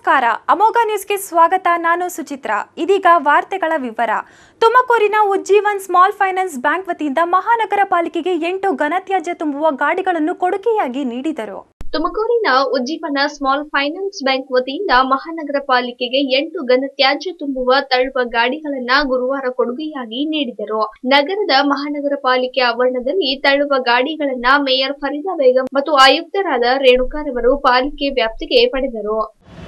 ನಮಸ್ಕಾರ ಅಮೋಘ ನ್ಯೂಸ್ಗೆ ಸ್ವಾಗತ. ನಾನು ಸುಚಿತ್ರಾ. ಇದೀಗ ವಾರ್ತೆಗಳ ವಿವರ. ತುಮಕೂರಿನ ಉಜ್ಜೀವನ್ ಸ್ಮಾಲ್ ಫೈನಾನ್ಸ್ ಬ್ಯಾಂಕ್ ವತಿಯಿಂದ ಮಹಾನಗರ ಪಾಲಿಕೆಗೆ 8 ಘನತ್ಯಾಜ್ಯ ತುಂಬುವ ಗಾಡಿಗಳನ್ನು ಕೊಡುಗೆಯಾಗಿ ನೀಡಿದರು. ತುಮಕೂರಿನ ಉಜ್ಜೀವನ ಸ್ಮಾಲ್ ಫೈನಾನ್ಸ್ ಬ್ಯಾಂಕ್ ವತಿಯಿಂದ ಮಹಾನಗರ ಪಾಲಿಕೆಗೆ 8 ಘನತ್ಯಾಜ್ಯ ತುಂಬುವ ತಳ್ಳುವ ಗಾಡಿಗಳನ್ನ ಗುರುವಾರ ಕೊಡುಗೆಯಾಗಿ ನೀಡಿದರು. ನಗರದ ಮಹಾನಗರ ಪಾಲಿಕೆ ಆವರಣದಲ್ಲಿ ತಳ್ಳುವ ಗಾಡಿಗಳನ್ನ ಮೇಯರ್ ಫರೀದಾ ಬೇಗಂ ಮತ್ತು ಆಯುಕ್ತರಾದ ರೇಣುಕಾರವರು ಪಾಲಿಕೆ ವ್ಯಾಪ್ತಿಗೆ ಪಡೆದರು.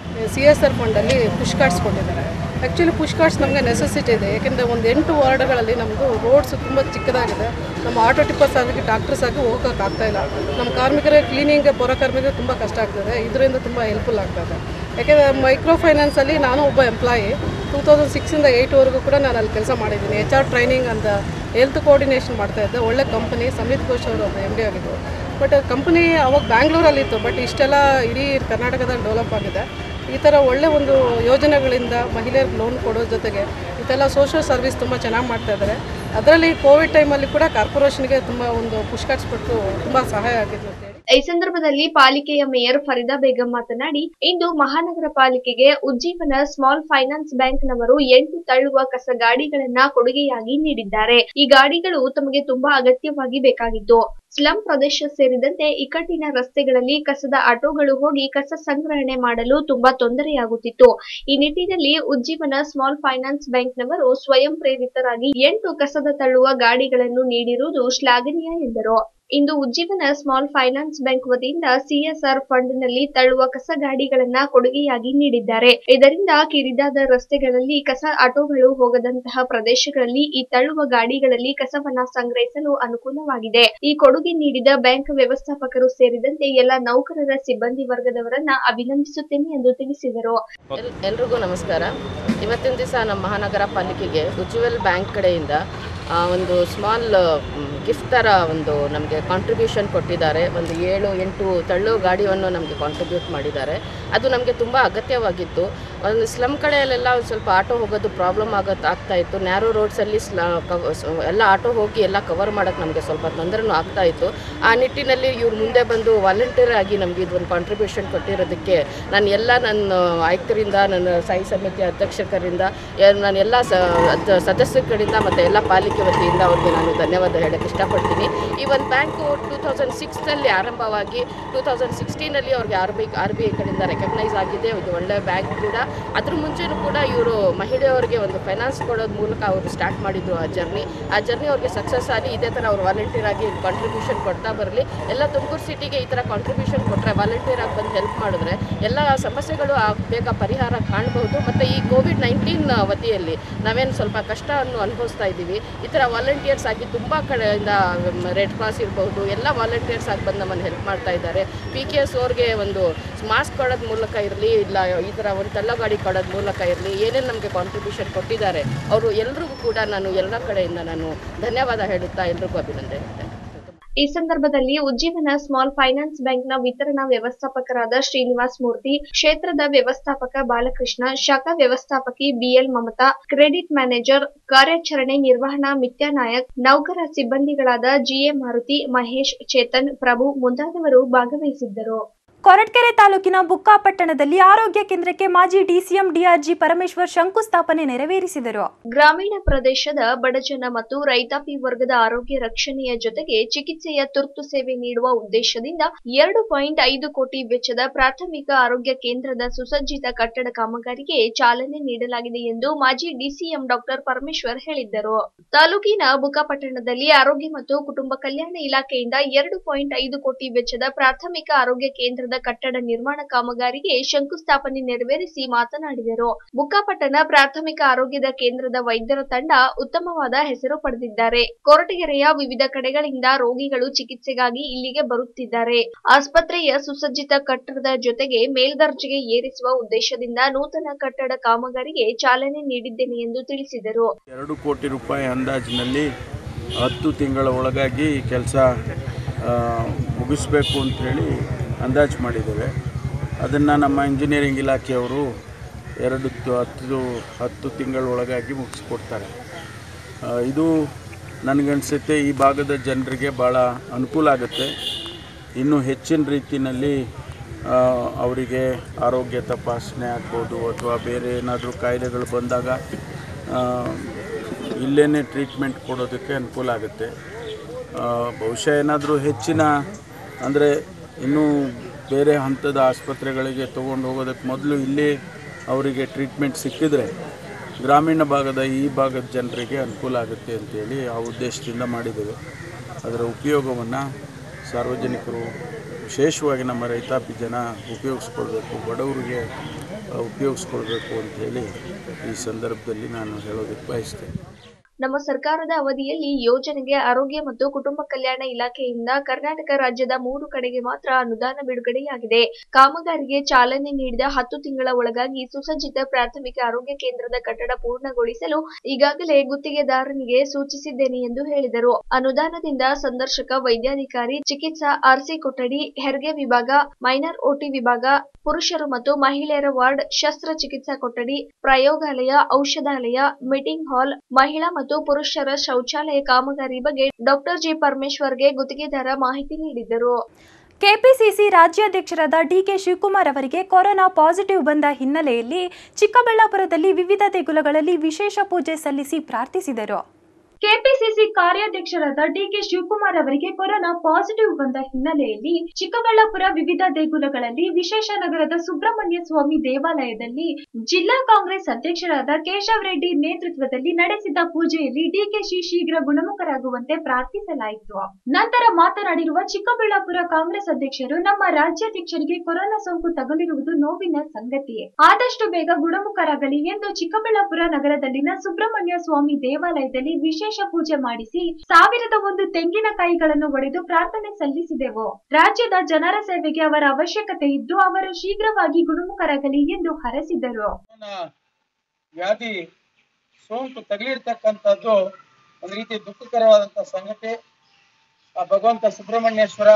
CSR ಫಂಡ್ ಅಲ್ಲಿ ಪುಷ್ ಕಾರ್ಡ್ಸ್ ಕೊಟ್ಟಿದ್ದಾರೆ. ಆ್ಯಕ್ಚುಲಿ ಪುಷ್ ಕಾರ್ಡ್ಸ್ ನಮಗೆ ನೆಸೆಸಿಟಿ ಇದೆ, ಯಾಕೆಂದರೆ ಒಂದು 8 ವಾರ್ಡ್ಗಳಲ್ಲಿ ನಮ್ಮದು ರೋಡ್ಸ್ ತುಂಬ ಚಿಕ್ಕದಾಗಿದೆ. ನಮ್ಮ ಆಟೋ ಟಿಪ್ಪರ್ಸ್ ಆಗಿ ಟ್ರಾಕ್ಟರ್ಸ್ ಆಗಿ ಹೋಗೋಕ್ಕಾಗ್ತಾಯಿಲ್ಲ. ನಮ್ಮ ಕಾರ್ಮಿಕರಿಗೆ ಕ್ಲೀನಿಂಗ್ ಪೌರ ಕಾರ್ಮಿಕರಿಗೆ ತುಂಬ ಕಷ್ಟ ಆಗ್ತದೆ. ಇದರಿಂದ ತುಂಬ ಹೆಲ್ಪ್ಫುಲ್ ಆಗ್ತದೆ. ಯಾಕೆಂದರೆ ಮೈಕ್ರೋ ಫೈನಾನ್ಸಲ್ಲಿ ನಾನು ಒಬ್ಬ ಎಂಪ್ಲಾಯಿ 2006ಇಂದ 8ವರೆಗೂ ಕೂಡ ನಾನು ಅಲ್ಲಿ ಕೆಲಸ ಮಾಡಿದ್ದೀನಿ. HR ಟ್ರೈನಿಂಗ್ ಅಂತ ಹೆಲ್ತ್ ಕೋಆರ್ಡಿನೇಷನ್ ಮಾಡ್ತಾಯಿದ್ದೆ. ಒಳ್ಳೆ ಕಂಪನಿ, ಸಮಿತ್ ಘೋಷ್ ಅವರು ಒಬ್ಬ MD ಆಗಿದ್ದರು. ಬಟ್ ಕಂಪನಿ ಅವಾಗ ಬ್ಯಾಂಗ್ಳೂರಲ್ಲಿತ್ತು, ಬಟ್ ಇಷ್ಟೆಲ್ಲ ಇಡೀ ಕರ್ನಾಟಕದಲ್ಲಿ ಡೆವಲಪ್ ಆಗಿದೆ. ಈ ಥರ ಒಳ್ಳೆ ಒಂದು ಯೋಜನೆಗಳಿಂದ ಮಹಿಳೆಯರಿಗೆ ಲೋನ್ ಕೊಡೋ ಜೊತೆಗೆ ಇದೆಲ್ಲ ಸೋಷಿಯಲ್ ಸರ್ವಿಸ್ ತುಂಬ ಚೆನ್ನಾಗಿ ಮಾಡ್ತಾಯಿದ್ದಾರೆ. ಅದರಲ್ಲಿ ಕೋವಿಡ್ ಟೈಮಲ್ಲಿ ಕೂಡ ಕಾರ್ಪೊರೇಷನ್ಗೆ ತುಂಬ ಒಂದು ಪುಷ್ ಕಾರ್ಡ್ಸ್ ಕೊಟ್ಟು ತುಂಬ ಸಹಾಯ ಆಗಿತ್ತು ಅಂತೇಳಿ. ಈ ಸಂದರ್ಭದಲ್ಲಿ ಪಾಲಿಕೆಯ ಮೇಯರ್ ಫರೀದಾ ಬೇಗಂ ಮಾತನಾಡಿ, ಇಂದು ಮಹಾನಗರ ಪಾಲಿಕೆಗೆ ಉಜ್ಜೀವನ ಸ್ಮಾಲ್ ಫೈನಾನ್ಸ್ ಬ್ಯಾಂಕ್ನವರು 8 ತಳ್ಳುವ ಕಸ ಗಾಡಿಗಳನ್ನ ಕೊಡುಗೆಯಾಗಿ ನೀಡಿದ್ದಾರೆ. ಈ ಗಾಡಿಗಳು ತಮಗೆ ತುಂಬಾ ಅಗತ್ಯವಾಗಿ ಬೇಕಾಗಿತ್ತು. ಸ್ಲಂ ಪ್ರದೇಶ ಸೇರಿದಂತೆ ಇಕ್ಕಟ್ಟಿನ ರಸ್ತೆಗಳಲ್ಲಿ ಕಸದ ಆಟೋಗಳು ಹೋಗಿ ಕಸ ಸಂಗ್ರಹಣೆ ಮಾಡಲು ತುಂಬಾ ತೊಂದರೆಯಾಗುತ್ತಿತ್ತು. ಈ ನಿಟ್ಟಿನಲ್ಲಿ ಉಜ್ಜೀವನ ಸ್ಮಾಲ್ ಫೈನಾನ್ಸ್ ಬ್ಯಾಂಕ್ನವರು ಸ್ವಯಂ ಪ್ರೇರಿತರಾಗಿ 8 ಕಸದ ತಳ್ಳುವ ಗಾಡಿಗಳನ್ನು ನೀಡಿರುವುದು ಶ್ಲಾಘನೀಯ ಎಂದರು. ಇಂದು ಉಜ್ಜೀವನ ಸ್ಮಾಲ್ ಫೈನಾನ್ಸ್ ಬ್ಯಾಂಕ್ ವತಿಯಿಂದ CSR ಫಂಡ್ ನಲ್ಲಿ ತಳ್ಳುವ ಕಸ ಗಾಡಿಗಳನ್ನ ಕೊಡುಗೆಯಾಗಿ ನೀಡಿದ್ದಾರೆ. ಇದರಿಂದ ಕಿರಿದಾದ ರಸ್ತೆಗಳಲ್ಲಿ ಕಸ ಆಟೋಗಳು ಹೋಗದಂತಹ ಪ್ರದೇಶಗಳಲ್ಲಿ ಈ ತಳ್ಳುವ ಗಾಡಿಗಳಲ್ಲಿ ಕಸವನ್ನ ಸಂಗ್ರಹಿಸಲು ಅನುಕೂಲವಾಗಿದೆ. ಈ ಕೊಡುಗೆ ನೀಡಿದ ಬ್ಯಾಂಕ್ ವ್ಯವಸ್ಥಾಪಕರು ಸೇರಿದಂತೆ ಎಲ್ಲ ನೌಕರರ ಸಿಬ್ಬಂದಿ ವರ್ಗದವರನ್ನ ಅಭಿನಂದಿಸುತ್ತೇನೆ ಎಂದು ತಿಳಿಸಿದರು. ಎಲ್ರಿಗೂ ನಮಸ್ಕಾರ. ಇವತ್ತಿನ ದಿವಸ ನಮ್ಮ ಮಹಾನಗರ ಪಾಲಿಕೆಗೆ ಉಜ್ವಲ್ ಬ್ಯಾಂಕ್ ಕಡೆಯಿಂದ ಒಂದು ಸ್ಮಾಲ್ ಗಿಫ್ಟ್ ಥರ ಒಂದು ನಮಗೆ ಕಾಂಟ್ರಿಬ್ಯೂಷನ್ ಕೊಟ್ಟಿದ್ದಾರೆ. ಒಂದು 7-8 ತಳ್ಳು ಗಾಡಿಯನ್ನು ನಮಗೆ ಕಾಂಟ್ರಿಬ್ಯೂಟ್ ಮಾಡಿದ್ದಾರೆ. ಅದು ನಮಗೆ ತುಂಬ ಅಗತ್ಯವಾಗಿತ್ತು. ಒಂದು ಸ್ಲಮ್ ಕಡೆಯಲ್ಲೆಲ್ಲ ಒಂದು ಸ್ವಲ್ಪ ಆಟೋ ಹೋಗೋದು ಪ್ರಾಬ್ಲಮ್ ಆಗ್ತಾಯಿತ್ತು. ನ್ಯಾರೋ ರೋಡ್ಸಲ್ಲಿ ಎಲ್ಲ ಆಟೋ ಹೋಗಿ ಎಲ್ಲ ಕವರ್ ಮಾಡೋಕ್ಕೆ ನಮಗೆ ಸ್ವಲ್ಪ ತೊಂದರೆನೂ ಆಗ್ತಾಯಿತ್ತು. ಆ ನಿಟ್ಟಿನಲ್ಲಿ ಇವ್ರು ಮುಂದೆ ಬಂದು ವಾಲಂಟಿಯರ್ ಆಗಿ ನಮಗೆ ಇದೊಂದು ಕಾಂಟ್ರಿಬ್ಯೂಷನ್ ಕೊಟ್ಟಿರೋದಕ್ಕೆ ನಾನು ಎಲ್ಲ ನನ್ನ ಆಯುಕ್ತರಿಂದ, ನನ್ನ ಸ್ಥಾಯಿ ಸಮಿತಿ ಅಧ್ಯಕ್ಷರಿಂದ, ನಾನು ಎಲ್ಲ ಸದಸ್ಯರ ಕಡೆಯಿಂದ ಮತ್ತು ಎಲ್ಲ ಪಾಲಿಕೆ ವತಿಯಿಂದ ಅವ್ರಿಗೆ ನಾನು ಧನ್ಯವಾದ ಹೇಳೋಕ್ಕೆ ಇಷ್ಟಪಡ್ತೀನಿ. ಈ ಒಂದು ಬ್ಯಾಂಕು 2006ನಲ್ಲಿ ಆರಂಭವಾಗಿ 2016ನಲ್ಲಿ ಅವ್ರಿಗೆ RBI ಕಡೆಯಿಂದ ರೆಕಗ್ನೈಸ್ ಆಗಿದೆ. ಇದು ಒಳ್ಳೆಯ ಬ್ಯಾಂಕ್ ಕೂಡ. ಅದ್ರ ಮುಂಚೆನೂ ಕೂಡ ಇವರು ಮಹಿಳೆಯರಿಗೆ ಒಂದು ಫೈನಾನ್ಸ್ ಕೊಡೋದ್ರ ಮೂಲಕ ಅವರು ಸ್ಟಾರ್ಟ್ ಮಾಡಿದ್ರು ಆ ಜರ್ನಿ ಅವ್ರಿಗೆ ಸಕ್ಸಸ್ ಆಗಿ ಇದೇ ಥರ ಅವ್ರು ವಾಲಂಟಿಯರ್ ಆಗಿ ಕಾಂಟ್ರಿಬ್ಯೂಷನ್ ಕೊಡ್ತಾ ಬರಲಿ. ಎಲ್ಲ ತುಮಕೂರು ಸಿಟಿಗೆ ಈ ಥರ ಕಾಂಟ್ರಿಬ್ಯೂಷನ್ ಕೊಟ್ಟರೆ, ವಾಲಂಟಿಯರ್ ಆಗಿ ಬಂದು ಹೆಲ್ಪ್ ಮಾಡಿದ್ರೆ ಎಲ್ಲ ಸಮಸ್ಯೆಗಳು ಬೇಗ ಪರಿಹಾರ ಕಾಣಬಹುದು. ಮತ್ತು ಈ COVID-19 ವತಿಯಲ್ಲಿ ನಾವೇನು ಸ್ವಲ್ಪ ಕಷ್ಟವನ್ನು ಅನುಭವಿಸ್ತಾ ಇದ್ದೀವಿ. ಈ ಥರ ವಾಲಂಟಿಯರ್ಸ್ ಆಗಿ ತುಂಬ ಕಡೆಯಿಂದ ರೆಡ್ ಕ್ರಾಸ್ ಇರಬಹುದು, ಎಲ್ಲ ವಾಲಂಟಿಯರ್ಸ್ ಆಗಿ ಬಂದು ನಮ್ಮನ್ನು ಹೆಲ್ಪ್ ಮಾಡ್ತಾ ಇದ್ದಾರೆ. PKS ಅವ್ರಿಗೆ ಒಂದು ಮಾಸ್ಕ್ ಕೊಡೋದ್ ಮೂಲಕ ಇರಲಿ, ಇಲ್ಲ ಈ ಥರ ಒಂದು ತಳ್ಳ ಗಾಡಿ ಕೊಡೋದ್ ಮೂಲಕ ಇರಲಿ, ಏನೇನು ನಮಗೆ ಕಾಂಟ್ರಿಬ್ಯೂಷನ್ ಕೊಟ್ಟಿದ್ದಾರೆ ಅವರು ಎಲ್ರಿಗೂ ಕೂಡ ನಾನು ಎಲ್ಲ ಕಡೆಯಿಂದ ನಾನು ಧನ್ಯವಾದ ಹೇಳುತ್ತಾ ಎಲ್ರಿಗೂ ಅಭಿನಂದನೆ ಹೇಳ್ತೇನೆ. ಈ ಸಂದರ್ಭದಲ್ಲಿ ಉಜ್ಜೀವನ ಸ್ಮಾಲ್ ಫೈನಾನ್ಸ್ ಬ್ಯಾಂಕ್ನ ವಿತರಣಾ ವ್ಯವಸ್ಥಾಪಕರಾದ ಶ್ರೀನಿವಾಸ್ ಮೂರ್ತಿ, ಕ್ಷೇತ್ರದ ವ್ಯವಸ್ಥಾಪಕ ಬಾಲಕೃಷ್ಣ, ಶಾಖಾ ವ್ಯವಸ್ಥಾಪಕಿ BL ಮಮತಾ, ಕ್ರೆಡಿಟ್ ಮ್ಯಾನೇಜರ್, ಕಾರ್ಯಾಚರಣೆ ನಿರ್ವಹಣಾ ಮಿತ್ಯಾ ನಾಯಕ್, ನೌಕರ ಸಿಬ್ಬಂದಿಗಳಾದ GA ಮಾರುತಿ, ಮಹೇಶ್, ಚೇತನ್, ಪ್ರಭು ಮುಂತಾದವರು ಭಾಗವಹಿಸಿದ್ದರು. ಕೊರಟಗೆರೆ ತಾಲೂಕಿನ ಬುಕ್ಕಾಪಟ್ಟಣದಲ್ಲಿ ಆರೋಗ್ಯ ಕೇಂದ್ರಕ್ಕೆ ಮಾಜಿ DCM DRG ಪರಮೇಶ್ವರ್ ಶಂಕುಸ್ಥಾಪನೆ ನೆರವೇರಿಸಿದರು. ಗ್ರಾಮೀಣ ಪ್ರದೇಶದ ಬಡಜನ ಮತ್ತು ರೈತಾಪಿ ವರ್ಗದ ಆರೋಗ್ಯ ರಕ್ಷಣೆಯ ಜೊತೆಗೆ ಚಿಕಿತ್ಸೆಯ ತುರ್ತು ಸೇವೆ ನೀಡುವ ಉದ್ದೇಶದಿಂದ 2.5 ಕೋಟಿ ವೆಚ್ಚದ ಪ್ರಾಥಮಿಕ ಆರೋಗ್ಯ ಕೇಂದ್ರದ ಸುಸಜ್ಜಿತ ಕಟ್ಟಡ ಕಾಮಗಾರಿಗೆ ಚಾಲನೆ ನೀಡಲಾಗಿದೆ ಎಂದು ಮಾಜಿ DCM ಡಾಕ್ಟರ್ ಪರಮೇಶ್ವರ್ ಹೇಳಿದ್ದರು. ತಾಲೂಕಿನ ಬುಕ್ಕಾಪಟ್ಟಣದಲ್ಲಿ ಆರೋಗ್ಯ ಮತ್ತು ಕುಟುಂಬ ಕಲ್ಯಾಣ ಇಲಾಖೆಯಿಂದ 2.5 ಕೋಟಿ ವೆಚ್ಚದ ಪ್ರಾಥಮಿಕ ಆರೋಗ್ಯ ಕೇಂದ್ರದ ಕಟ್ಟಡ ನಿರ್ಮಾಣ ಕಾಮಗಾರಿಗೆ ಶಂಕುಸ್ಥಾಪನೆ ನೆರವೇರಿಸಿ ಮಾತನಾಡಿದರು. ಬುಕ್ಕಾಪಟ್ಟಣ ಪ್ರಾಥಮಿಕ ಆರೋಗ್ಯದ ಕೇಂದ್ರದ ವೈದ್ಯರ ತಂಡ ಉತ್ತಮವಾದ ಹೆಸರು ಪಡೆದಿದ್ದಾರೆ. ಕೊರಟಗೆರೆಯ ವಿವಿಧ ಕಡೆಗಳಿಂದ ರೋಗಿಗಳು ಚಿಕಿತ್ಸೆಗಾಗಿ ಇಲ್ಲಿಗೆ ಬರುತ್ತಿದ್ದಾರೆ. ಆಸ್ಪತ್ರೆಯ ಸುಸಜ್ಜಿತ ಕಟ್ಟಡದ ಜೊತೆಗೆ ಮೇಲ್ದರ್ಜೆಗೆ ಏರಿಸುವ ಉದ್ದೇಶದಿಂದ ನೂತನ ಕಟ್ಟಡ ಕಾಮಗಾರಿಗೆ ಚಾಲನೆ ನೀಡಿದ್ದೇನೆ ಎಂದು ತಿಳಿಸಿದರು. 2 ಕೋಟಿ ರೂಪಾಯಿ ಅಂದಾಜಿನಲ್ಲಿ 10 ತಿಂಗಳ ಒಳಗಾಗಿ ಕೆಲಸ ಮುಗಿಸಬೇಕು ಅಂತ ಹೇಳಿ ಅಂದಾಜು ಮಾಡಿದ್ದೇವೆ. ಅದನ್ನು ನಮ್ಮ ಇಂಜಿನಿಯರಿಂಗ್ ಇಲಾಖೆಯವರು 10 ತಿಂಗಳ ಒಳಗಾಗಿ ಮುಗಿಸ್ಕೊಡ್ತಾರೆ. ಇದು ನನಗನ್ಸುತ್ತೆ ಈ ಭಾಗದ ಜನರಿಗೆ ಭಾಳ ಅನುಕೂಲ ಆಗುತ್ತೆ. ಇನ್ನೂ ಹೆಚ್ಚಿನ ರೀತಿಯಲ್ಲಿ ಅವರಿಗೆ ಆರೋಗ್ಯ ತಪಾಸಣೆ ಆಗ್ಬೋದು ಅಥವಾ ಬೇರೆ ಏನಾದರೂ ಕಾಯಿಲೆಗಳು ಬಂದಾಗ ಇಲ್ಲೇ ಟ್ರೀಟ್ಮೆಂಟ್ ಕೊಡೋದಕ್ಕೆ ಅನುಕೂಲ ಆಗುತ್ತೆ. ಬಹುಶಃ ಏನಾದರೂ ಹೆಚ್ಚಿನ ಅಂದರೆ ಇನ್ನೂ ಬೇರೆ ಹಂತದ ಆಸ್ಪತ್ರೆಗಳಿಗೆ ತೊಗೊಂಡು ಹೋಗೋದಕ್ಕೆ ಮೊದಲು ಇಲ್ಲಿ ಅವರಿಗೆ ಟ್ರೀಟ್ಮೆಂಟ್ ಸಿಕ್ಕಿದರೆ ಗ್ರಾಮೀಣ ಭಾಗದ ಈ ಭಾಗದ ಜನರಿಗೆ ಅನುಕೂಲ ಆಗುತ್ತೆ ಅಂತೇಳಿ ಆ ಉದ್ದೇಶದಿಂದ ಮಾಡಿದ್ದೇವೆ. ಅದರ ಉಪಯೋಗವನ್ನು ಸಾರ್ವಜನಿಕರು ವಿಶೇಷವಾಗಿ ನಮ್ಮ ರೈತಾಪಿ ಜನ ಉಪಯೋಗಿಸ್ಕೊಳ್ಬೇಕು, ಬಡವರಿಗೆ ಉಪಯೋಗಿಸ್ಕೊಳ್ಬೇಕು ಅಂಥೇಳಿ ಈ ಸಂದರ್ಭದಲ್ಲಿ ನಾನು ಹೇಳೋದಕ್ಕೆ ಬಯಸ್ತೇನೆ. ನಮ್ಮ ಸರ್ಕಾರದ ಅವಧಿಯಲ್ಲಿ ಯೋಜನೆಗೆ ಆರೋಗ್ಯ ಮತ್ತು ಕುಟುಂಬ ಕಲ್ಯಾಣ ಇಲಾಖೆಯಿಂದ ಕರ್ನಾಟಕ ರಾಜ್ಯದ 3 ಕಡೆಗೆ ಮಾತ್ರ ಅನುದಾನ ಬಿಡುಗಡೆಯಾಗಿದೆ. ಕಾಮಗಾರಿಗೆ ಚಾಲನೆ ನೀಡಿದ 10 ತಿಂಗಳ ಒಳಗಾಗಿ ಸುಸಜ್ಜಿತ ಪ್ರಾಥಮಿಕ ಆರೋಗ್ಯ ಕೇಂದ್ರದ ಕಟ್ಟಡ ಪೂರ್ಣಗೊಳಿಸಲು ಈಗಾಗಲೇ ಗುತ್ತಿಗೆದಾರನಿಗೆ ಸೂಚಿಸಿದ್ದೇನೆ ಎಂದು ಹೇಳಿದರು. ಅನುದಾನದಿಂದ ಸಂದರ್ಶಕ, ವೈದ್ಯಾಧಿಕಾರಿ, ಚಿಕಿತ್ಸಾ ಆರ್ಸಿ ಕೊಠಡಿ, ಹೆರಿಗೆ ವಿಭಾಗ, ಮೈನರ್ ಓಟಿ ವಿಭಾಗ, ಪುರುಷರು ಮತ್ತು ಮಹಿಳೆಯರ ವಾರ್ಡ್, ಶಸ್ತ್ರಚಿಕಿತ್ಸಾ ಕೊಠಡಿ, ಪ್ರಯೋಗಾಲಯ, ಔಷಧಾಲಯ, ಮೀಟಿಂಗ್ ಹಾಲ್, ಮಹಿಳಾ ಮತ್ತು ಪುರುಷರ ಶೌಚಾಲಯ ಕಾಮಗಾರಿ ಬಗ್ಗೆ ಡಾಕ್ಟರ್ ಜಿ ಪರಮೇಶ್ವರ್ಗೆ ಗುತ್ತಿಗೆದಾರ ಮಾಹಿತಿ ನೀಡಿದರು. ಕೆಪಿಸಿಸಿ ರಾಜ್ಯಾಧ್ಯಕ್ಷರಾದ ಡಿಕೆ ಶಿವಕುಮಾರ್ ಅವರಿಗೆ ಕೊರೋನಾ ಪಾಸಿಟಿವ್ ಬಂದ ಹಿನ್ನೆಲೆಯಲ್ಲಿ ಚಿಕ್ಕಬಳ್ಳಾಪುರದಲ್ಲಿ ವಿವಿಧ ದೇಗುಲಗಳಲ್ಲಿ ವಿಶೇಷ ಪೂಜೆ ಸಲ್ಲಿಸಿ ಪ್ರಾರ್ಥಿಸಿದರು. ಕೆಪಿಸಿಸಿ ಕಾರ್ಯಾಧ್ಯಕ್ಷರಾದ ಡಿಕೆ ಶಿವಕುಮಾರ್ ಅವರಿಗೆ ಕೊರೋನಾ ಪಾಸಿಟಿವ್ ಬಂದ ಹಿನ್ನೆಲೆಯಲ್ಲಿ ಚಿಕ್ಕಬಳ್ಳಾಪುರ ವಿವಿಧ ದೇಗುಲಗಳಲ್ಲಿ ವಿಶೇಷ ನಗರದ ಸುಬ್ರಹ್ಮಣ್ಯ ಸ್ವಾಮಿ ದೇವಾಲಯದಲ್ಲಿ ಜಿಲ್ಲಾ ಕಾಂಗ್ರೆಸ್ ಅಧ್ಯಕ್ಷರಾದ ಕೇಶವ್ ರೆಡ್ಡಿ ನೇತೃತ್ವದಲ್ಲಿ ನಡೆಸಿದ ಪೂಜೆಯಲ್ಲಿ ಡಿಕೆಶಿ ಶೀಘ್ರ ಗುಣಮುಖರಾಗುವಂತೆ ಪ್ರಾರ್ಥಿಸಲಾಯಿತು. ನಂತರ ಮಾತನಾಡಿರುವ ಚಿಕ್ಕಬಳ್ಳಾಪುರ ಕಾಂಗ್ರೆಸ್ ಅಧ್ಯಕ್ಷರು, ನಮ್ಮ ರಾಜ್ಯಾಧ್ಯಕ್ಷರಿಗೆ ಕೊರೋನಾ ಸೋಂಕು ತಗುಲಿರುವುದು ನೋವಿನ ಸಂಗತಿ. ಆದಷ್ಟು ಬೇಗ ಗುಣಮುಖರಾಗಲಿ ಎಂದು ಚಿಕ್ಕಬಳ್ಳಾಪುರ ನಗರದಲ್ಲಿನ ಸುಬ್ರಹ್ಮಣ್ಯ ಸ್ವಾಮಿ ದೇವಾಲಯದಲ್ಲಿ ವಿಶೇಷ ಪೂಜೆ ಮಾಡಿಸಿ 1001 ತೆಂಗಿನಕಾಯಿಗಳನ್ನು ಒಡೆದು ಪ್ರಾರ್ಥನೆ ಸಲ್ಲಿಸಿದೆವು. ರಾಜ್ಯದ ಜನರ ಸೇವೆಗೆ ಅವರ ಅವಶ್ಯಕತೆ ಇದ್ದು ಅವರು ಶೀಘ್ರವಾಗಿ ಗುಣಮುಖರಾಗಲಿ ಎಂದು ಹರಸಿದರು. ವ್ಯಾಧಿ ಸೋಂಕು ತಗುಲಿರ್ತಕ್ಕಂಥದ್ದು ಒಂದು ರೀತಿ ದುಃಖಕರವಾದಂತಹ ಸಂಗತಿ. ಆ ಭಗವಂತ ಸುಬ್ರಹ್ಮಣ್ಯೇಶ್ವರ